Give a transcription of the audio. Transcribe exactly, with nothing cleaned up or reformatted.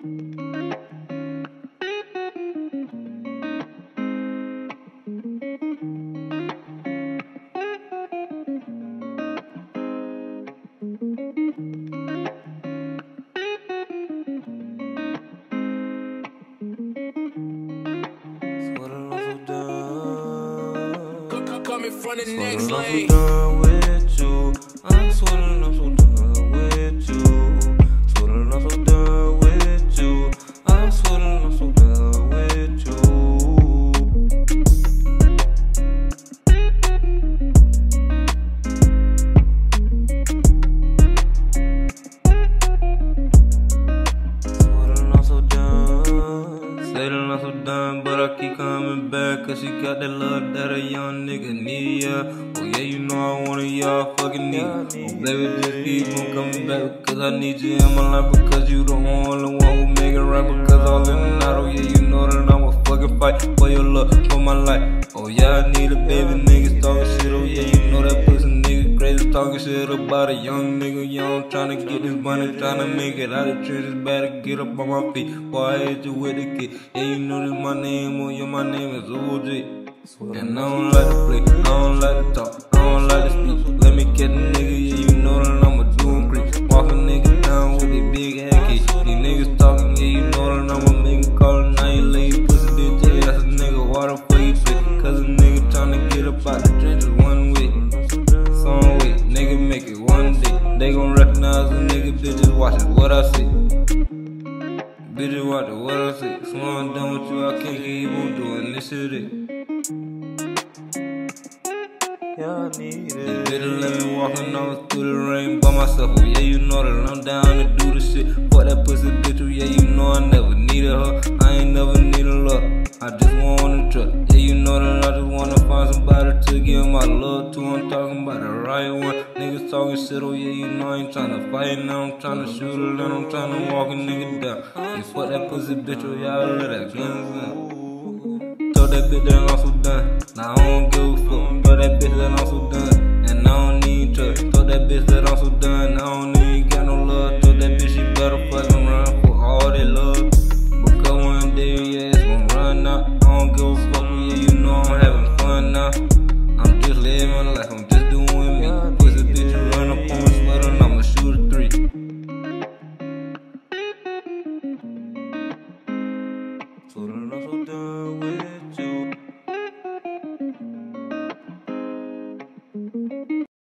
Coming from the Swear next that I'm lane. so done with you. I swear that I'm so done with you. Swear that I'm so done with you. I swear that I'm so done with you. Swear that I'm so done. Say that I'm so done, but I keep coming back. Cause she got that love that a young nigga need, yeah. Oh yeah, you know I want it, yeah, I fucking need it. Oh baby, just keep on coming back. Cause I need you in my life. Because you the only one who make it right. Because all in and out, oh yeah, you know that I'ma fucking fight for your love, for my life. Oh yeah, I need a baby, niggas talking shit. Oh yeah, you know that pussy nigga crazy, talking shit about a young nigga young, tryna get this money, tryna make it out of trenches. Better get up on my feet, boy, I hit you with a kid. Yeah, you know this my name, oh yeah, my name is O G. And I don't like to play, I don't like to talk, I don't like to speak. Let me get a nigga, yeah, you know that I'ma do him creep. Walk a nigga down with a big head key. These niggas talking, yeah, you know that I'ma make a call. And I ain't lay pussy, bitch, yeah, that's a nigga, water for you fit. Cause a nigga tryna get up out the trenches one way, some way, nigga make it one day. They gon' recognize a nigga, bitches watching what I see. Bitches watching what I see. So I'm done with you, I can't keep on doing this shit. Yeah, I need it. This bitch let me walking on through the rain by myself. Oh yeah, you know that I'm down to do the shit. Fuck that pussy bitch, oh yeah, you know I never needed her. I ain't never needed love, I just want a truck. Yeah, you know that I just wanna find somebody to give my love to. I'm talking about the right one. Niggas talking shit, oh yeah, you know I ain't tryna fight now. I'm tryna shoot her, then I'm tryna walk a nigga down. You fuck that pussy bitch, oh yeah, I let that guns in. Told that bitch that I'm so done. Now I don't give a fuck. Told that bitch that I'm so done. And I don't need trust. Told that bitch that I'm so done. I don't